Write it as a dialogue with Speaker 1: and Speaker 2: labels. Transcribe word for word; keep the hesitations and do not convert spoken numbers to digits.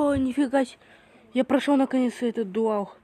Speaker 1: О, нифига себе. Я прошел наконец этот дуал.